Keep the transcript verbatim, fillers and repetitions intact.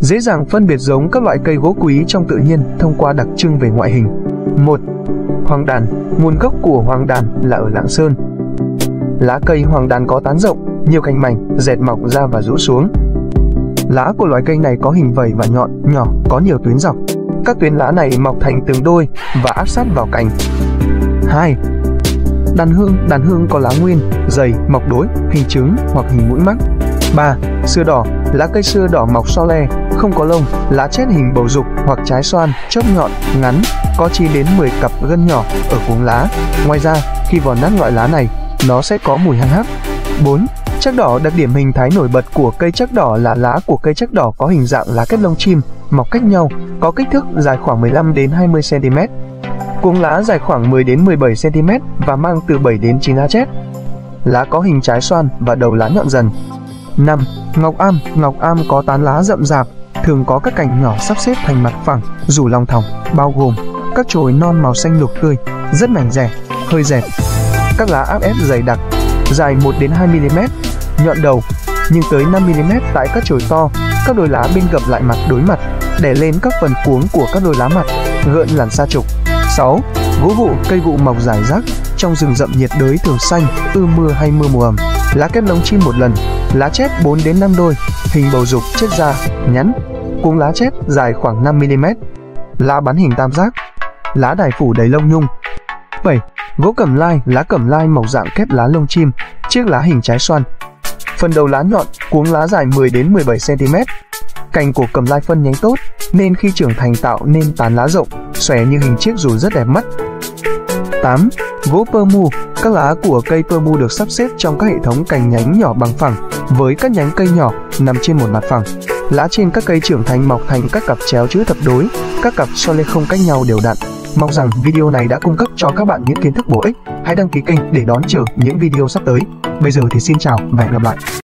Dễ dàng phân biệt giống các loại cây gỗ quý trong tự nhiên thông qua đặc trưng về ngoại hình. một. Hoàng đàn. Nguồn gốc của hoàng đàn là ở Lạng Sơn. Lá cây hoàng đàn có tán rộng, nhiều cành mảnh, dẹt mọc ra và rũ xuống. Lá của loài cây này có hình vẩy và nhọn, nhỏ, có nhiều tuyến dọc. Các tuyến lá này mọc thành từng đôi và áp sát vào cành. hai. Đàn hương. Đàn hương có lá nguyên, dày, mọc đối, hình trứng hoặc hình mũi mắc. ba. Sưa đỏ. Lá cây sưa đỏ mọc so le, không có lông, lá chét hình bầu dục hoặc trái xoan, chóp nhọn, ngắn, có chín đến mười cặp gân nhỏ ở cuống lá. Ngoài ra, khi vò nát loại lá này, nó sẽ có mùi hăng hắc. bốn. Trắc đỏ. Đặc điểm hình thái nổi bật của cây trắc đỏ là lá của cây trắc đỏ có hình dạng lá kết lông chim, mọc cách nhau, có kích thước dài khoảng mười lăm đến hai mươi xăng ti mét. Cuống lá dài khoảng mười đến mười bảy xăng ti mét và mang từ bảy đến chín lá chét. Lá có hình trái xoan và đầu lá nhọn dần. năm. Ngọc am. Ngọc am có tán lá rậm rạp, thường có các cành nhỏ sắp xếp thành mặt phẳng, rủ lòng thòng, bao gồm các chồi non màu xanh lục tươi, rất mảnh rẻ, hơi dẹt. Các lá áp ép dày đặc, dài một đến hai mi li mét, nhọn đầu, nhưng tới năm mi li mét tại các chồi to. Các đôi lá bên gập lại mặt đối mặt, đè lên các phần cuống của các đôi lá mặt, gợn làn sa trục. sáu. Gỗ vụ. Cây vụ mọc rải rác trong rừng rậm nhiệt đới, thường xanh, ưa mưa hay mưa mùa ẩm. Lá kết lông chim một lần, lá chét bốn đến năm đôi, hình bầu dục, chét da, nhắn, cuống lá chét dài khoảng năm mi li mét. Lá bắn hình tam giác, lá đài phủ đầy lông nhung. bảy. Gỗ cẩm lai. Lá cẩm lai mọc dạng kép lá lông chim, chiếc lá hình trái xoan. Phần đầu lá nhọn, cuống lá dài mười đến mười bảy xăng ti mét. Cành của cẩm lai phân nhánh tốt, nên khi trưởng thành tạo nên tán lá rộng, xòe như hình chiếc dù rất đẹp mắt. tám. Gỗ pơ mu. Các lá của cây pơ mu được sắp xếp trong các hệ thống cành nhánh nhỏ bằng phẳng, với các nhánh cây nhỏ nằm trên một mặt phẳng. Lá trên các cây trưởng thành mọc thành các cặp chéo chữ thập đối, các cặp so lê không cách nhau đều đặn. Mong rằng video này đã cung cấp cho các bạn những kiến thức bổ ích. Hãy đăng ký kênh để đón chờ những video sắp tới. Bây giờ thì xin chào và hẹn gặp lại.